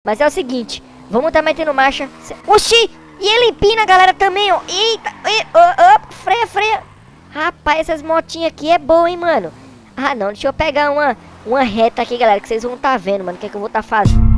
Mas é o seguinte, vamos tá metendo marcha. Oxi! E ele empina, galera, também, ó. Eita! Freia, freia. Rapaz, essas motinhas aqui é boa, hein, mano. Ah, não, deixa eu pegar uma reta aqui, galera, que vocês vão tá vendo, mano, o que é que eu vou tá fazendo.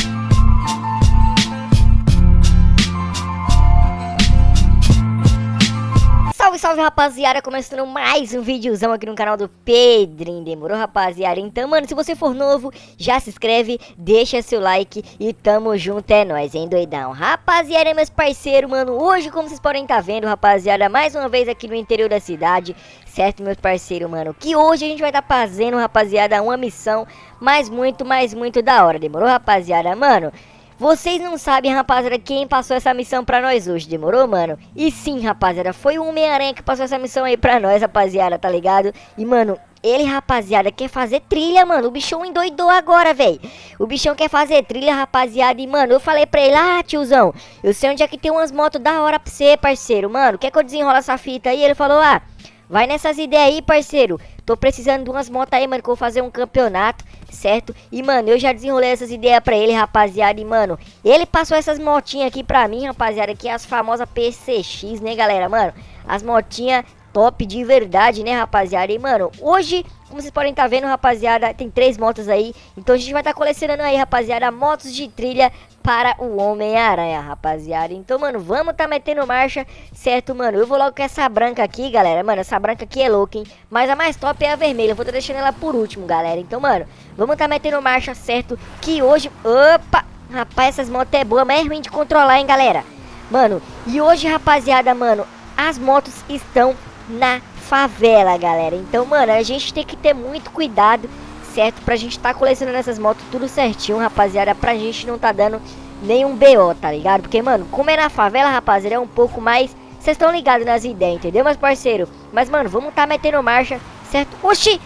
Salve, salve, rapaziada, começando mais um videozão aqui no canal do Pedrinho, demorou, rapaziada? Então, mano, se você for novo, já se inscreve, deixa seu like e tamo junto, é nóis, hein, doidão? Rapaziada, meus parceiros, mano, hoje, como vocês podem tá vendo, rapaziada, mais uma vez aqui no interior da cidade, certo, meus parceiros, mano? Que hoje a gente vai tá fazendo, rapaziada, uma missão, mas muito da hora, demorou, rapaziada? Mano, vocês não sabem, rapaziada, quem passou essa missão pra nós hoje, demorou, mano? E sim, rapaziada, foi o Homem-Aranha que passou essa missão aí pra nós, rapaziada, tá ligado? E, mano, ele, rapaziada, quer fazer trilha, mano. O bichão endoidou agora, velho. O bichão quer fazer trilha, rapaziada. E, mano, eu falei pra ele, ah, tiozão, eu sei onde é que tem umas motos da hora pra você, parceiro. Mano, quer que eu desenrola essa fita aí? Ele falou, ah, vai nessas ideias aí, parceiro. Tô precisando de umas motos aí, mano, que eu vou fazer um campeonato, certo? E, mano, eu já desenrolei essas ideias pra ele, rapaziada. E, mano, ele passou essas motinhas aqui pra mim, rapaziada, que é as famosas PCX, né, galera? Mano, as motinhas top de verdade, né, rapaziada? E, mano, hoje, como vocês podem tá vendo, rapaziada, tem 3 motos aí. Então a gente vai tá colecionando aí, rapaziada, motos de trilha para o Homem-Aranha, rapaziada. Então, mano, vamos tá metendo marcha, certo, mano? Eu vou logo com essa branca aqui, galera. Mano, essa branca aqui é louca, hein? Mas a mais top é a vermelha. Eu vou tá deixando ela por último, galera. Então, mano, vamos tá metendo marcha, certo? Que hoje... Opa! Rapaz, essas motos é boa, mas é ruim de controlar, hein, galera? Mano, e hoje, rapaziada, mano, as motos estão na favela, galera. Então, mano, a gente tem que ter muito cuidado, certo? Pra gente tá colecionando essas motos tudo certinho, rapaziada, pra gente não tá dando nenhum BO, tá ligado? Porque, mano, como é na favela, rapaziada, é um pouco mais... Vocês estão ligados nas ideias, entendeu, meus parceiros? Mas, mano, vamos tá metendo marcha, certo? Oxi!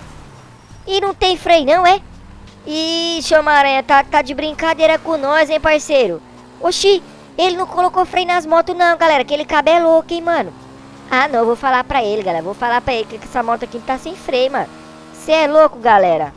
E não tem freio não, é? Ixi, Homem-Aranha, tá de brincadeira com nós, hein, parceiro? Oxi! Ele não colocou freio nas motos não, galera, que ele cabe é louco, hein, mano? Ah, não, eu vou falar pra ele, galera. Vou falar pra ele que essa moto aqui tá sem freio, mano. Cê é louco, galera.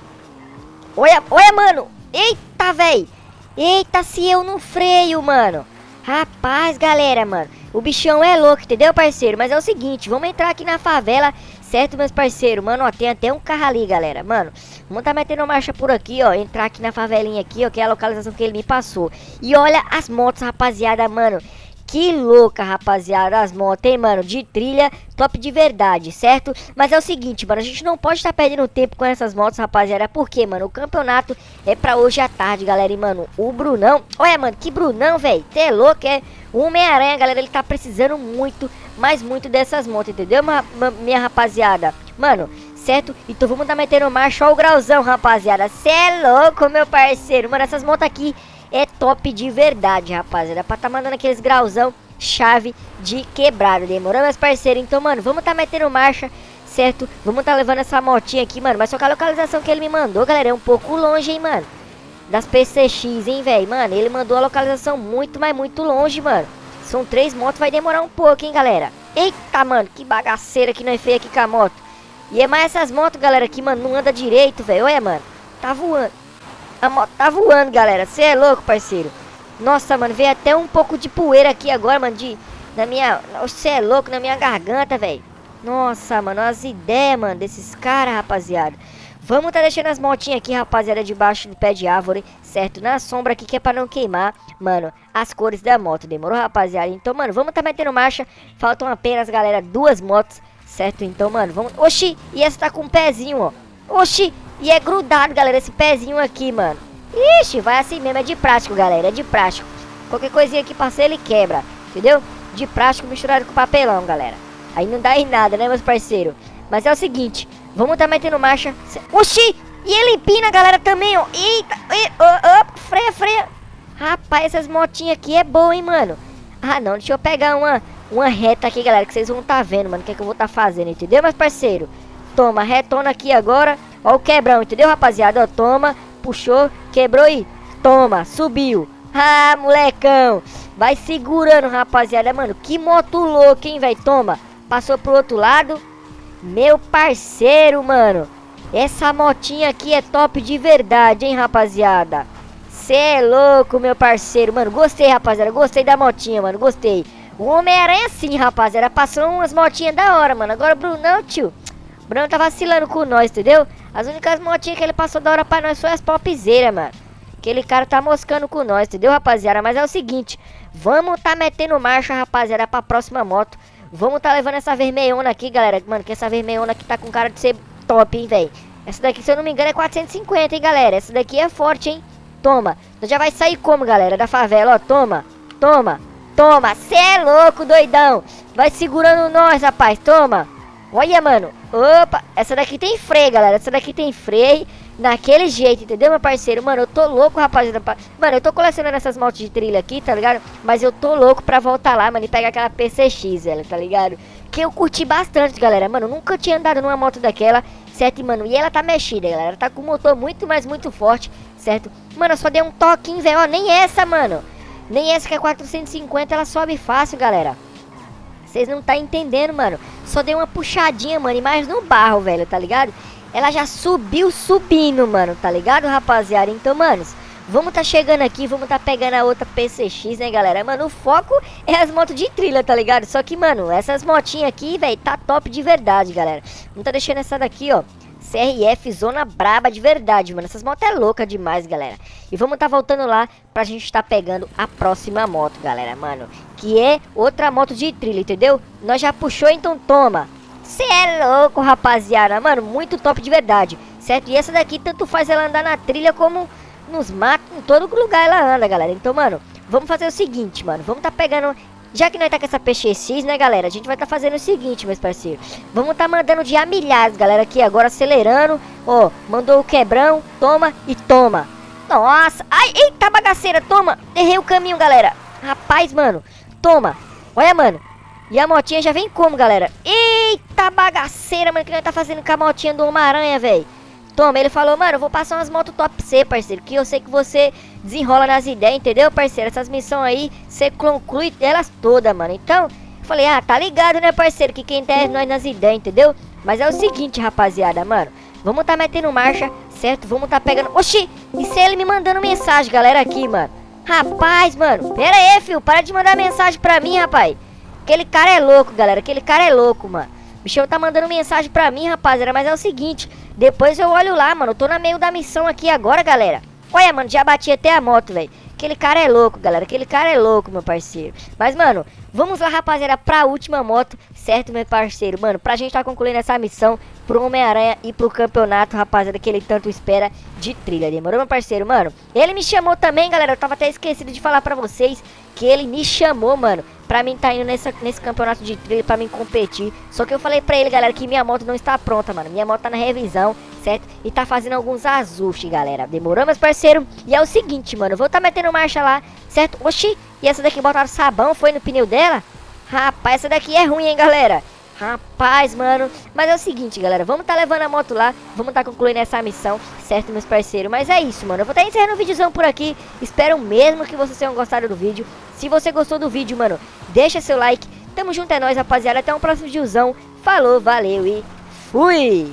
Olha, mano. Eita, velho. Eita, se eu não freio, mano. Rapaz, galera, mano. O bichão é louco, entendeu, parceiro? Mas é o seguinte, vamos entrar aqui na favela, certo, meus parceiros? Mano, ó, tem até um carro ali, galera. Mano, vamos tá metendo marcha por aqui, ó. Entrar aqui na favelinha aqui, ó, que é a localização que ele me passou. E olha as motos, rapaziada, mano. Que louca, rapaziada, as motos, hein, mano, de trilha, top de verdade, certo? Mas é o seguinte, mano, a gente não pode estar perdendo tempo com essas motos, rapaziada, porque, mano, o campeonato é pra hoje à tarde, galera, e, mano, o Brunão, olha, mano, que Brunão, velho, você é louco, é? O Homem-Aranha, galera, ele tá precisando muito, mas muito dessas motos, entendeu, minha rapaziada? Mano, certo? Então vamos tá metendo marcha, ó o grauzão, rapaziada, você é louco, meu parceiro, mano, essas motos aqui... É top de verdade, rapaziada. Pra tá mandando aqueles grauzão chave de quebrado. Demorou, meus parceiros? Então, mano, vamos tá metendo marcha, certo? Vamos tá levando essa motinha aqui, mano. Mas só que a localização que ele me mandou, galera, é um pouco longe, hein, mano. Das PCX, hein, velho? Mano, ele mandou a localização muito, mas muito longe, mano. São 3 motos, vai demorar um pouco, hein, galera? Eita, mano, que bagaceira que nós fez aqui com a moto. E é mais essas motos, galera, que, mano, não anda direito, velho. Olha, mano, tá voando. A moto tá voando, galera. Você é louco, parceiro. Nossa, mano, veio até um pouco de poeira aqui agora, mano. Na minha... Você é louco, na minha garganta, velho. Nossa, mano, as ideias, mano, desses caras, rapaziada. Vamos tá deixando as motinhas aqui, rapaziada, debaixo do pé de árvore, certo? Na sombra aqui, que é pra não queimar, mano, as cores da moto. Demorou, rapaziada? Então, mano, vamos tá metendo marcha. Faltam apenas, galera, 2 motos, certo? Então, mano, vamos... Oxi, e essa tá com um pezinho, ó. Oxi. E é grudado, galera, esse pezinho aqui, mano. Ixi, vai assim mesmo, é de plástico, galera, é de plástico. Qualquer coisinha que passar, ele quebra, entendeu? De plástico misturado com papelão, galera. Aí não dá em nada, né, meus parceiros? Mas é o seguinte, vamos tá metendo marcha. Oxi! E ele empina, galera, também, ó. Eita! Freia, freia. Rapaz, essas motinhas aqui é boa, hein, mano? Ah, não, deixa eu pegar uma reta aqui, galera, que vocês vão tá vendo, mano, o que é que eu vou tá fazendo, entendeu, meus parceiros? Toma, retona aqui agora. Ó o quebrão, entendeu, rapaziada? Ó, toma, puxou, quebrou e toma, subiu. Ah, molecão. Vai segurando, rapaziada. Mano, que moto louca, hein, velho? Toma, passou pro outro lado. Meu parceiro, mano. Essa motinha aqui é top de verdade, hein, rapaziada? cê é louco, meu parceiro. Mano, gostei, rapaziada. Gostei da motinha, mano. Gostei. O Homem-Aranha sim, rapaziada. Passou umas motinhas da hora, mano. Agora o Brunão, tio. O Bruno tá vacilando com nós, entendeu? As únicas motinhas que ele passou da hora pra nós foi as popzeiras, mano. Aquele cara tá moscando com nós, entendeu, rapaziada? Mas é o seguinte. Vamos tá metendo marcha, rapaziada, pra próxima moto. Vamos tá levando essa vermelhona aqui, galera. Mano, que essa vermelhona aqui tá com cara de ser top, hein, velho. Essa daqui, se eu não me engano, é 450, hein, galera. Essa daqui é forte, hein. Toma. Então já vai sair como, galera, da favela, ó. Toma, toma, toma. Cê é louco, doidão. Vai segurando nós, rapaz. Toma. Olha, mano. Opa. Essa daqui tem freio, galera. Essa daqui tem freio. Naquele jeito, entendeu, meu parceiro? Mano, eu tô louco, rapaziada. Mano, eu tô colecionando essas motos de trilha aqui, tá ligado? Mas eu tô louco pra voltar lá, mano, e pegar aquela PCX, velho, tá ligado? Que eu curti bastante, galera. Mano, nunca tinha andado numa moto daquela, certo, mano? E ela tá mexida, galera. Ela tá com um motor muito, mas muito forte, certo? Mano, eu só dei um toquinho, velho. Ó, nem essa, mano. Nem essa que é 450, ela sobe fácil, galera. Vocês não tá entendendo, mano. Só dei uma puxadinha, mano, e mais no barro, velho, tá ligado? Ela já subiu subindo, mano, tá ligado, rapaziada? Então, manos, vamos tá chegando aqui, vamos tá pegando a outra PCX, né, galera? Mano, o foco é as motos de trilha, tá ligado? Só que, mano, essas motinhas aqui, velho, tá top de verdade, galera. Vamos tá deixando essa daqui, ó. CRF Zona Braba de verdade, mano. Essas motos é louca demais, galera. E vamos tá voltando lá pra gente tá pegando a próxima moto, galera, mano. Que é outra moto de trilha, entendeu? Nós já puxou, então toma. Cê é louco, rapaziada. Mano, muito top de verdade, certo? E essa daqui tanto faz ela andar na trilha como nos matos. Em todo lugar ela anda, galera. Então, mano, vamos fazer o seguinte, mano. Vamos tá pegando... Já que nós tá com essa PCX, né, galera? A gente vai tá fazendo o seguinte, meus parceiros. Vamos tá mandando de a milhares, galera, aqui agora, acelerando. Ó, mandou o quebrão. Toma e toma. Nossa. Ai, eita bagaceira, toma. Errei o caminho, galera. Rapaz, mano. Toma. Olha, mano. E a motinha já vem como, galera? Eita bagaceira, mano, que nós tá fazendo com a motinha do Homem-Aranha, velho. Toma, ele falou, mano, eu vou passar umas motos top C, parceiro, que eu sei que você desenrola nas ideias, entendeu, parceiro? Essas missões aí, você conclui elas todas, mano. Então, eu falei, ah, tá ligado, né, parceiro, que quem tá é nós nas ideias, entendeu? Mas é o seguinte, rapaziada, mano, vamos tá metendo marcha, certo? Vamos tá pegando... Oxi, isso é ele me mandando mensagem, galera, aqui, mano. Rapaz, mano, pera aí, filho, para de mandar mensagem pra mim, rapaz. Aquele cara é louco, galera. Aquele cara é louco, mano. O bichão tá mandando mensagem pra mim, rapaziada. Mas é o seguinte. Depois eu olho lá, mano. Eu tô no meio da missão aqui agora, galera. Olha, mano. Já bati até a moto, velho. Aquele cara é louco, galera. Aquele cara é louco, meu parceiro. Mas, mano, vamos lá, rapaziada, pra última moto. Certo, meu parceiro? Mano, pra gente tá concluindo essa missão pro Homem-Aranha e pro campeonato, rapaziada, que ele tanto espera de trilha. Demorou, meu parceiro? Mano, ele me chamou também, galera. Eu tava até esquecido de falar pra vocês que ele me chamou, mano, pra mim tá indo nesse campeonato de trilha, pra mim competir. Só que eu falei pra ele, galera, que minha moto não está pronta, mano. Minha moto tá na revisão, certo? E tá fazendo alguns ajustes, galera. Demorou, meus parceiros? E é o seguinte, mano, eu vou tá metendo marcha lá, certo? Oxi, e essa daqui botaram sabão, foi no pneu dela? Rapaz, essa daqui é ruim, hein, galera? Rapaz, mano. Mas é o seguinte, galera, vamos tá levando a moto lá, vamos tá concluindo essa missão, certo, meus parceiros? Mas é isso, mano, eu vou tá encerrando o videozão por aqui. Espero mesmo que vocês tenham gostado do vídeo. Se você gostou do vídeo, mano, deixa seu like. Tamo junto, é nóis, rapaziada. Até um próximo videozão. Falou, valeu e fui!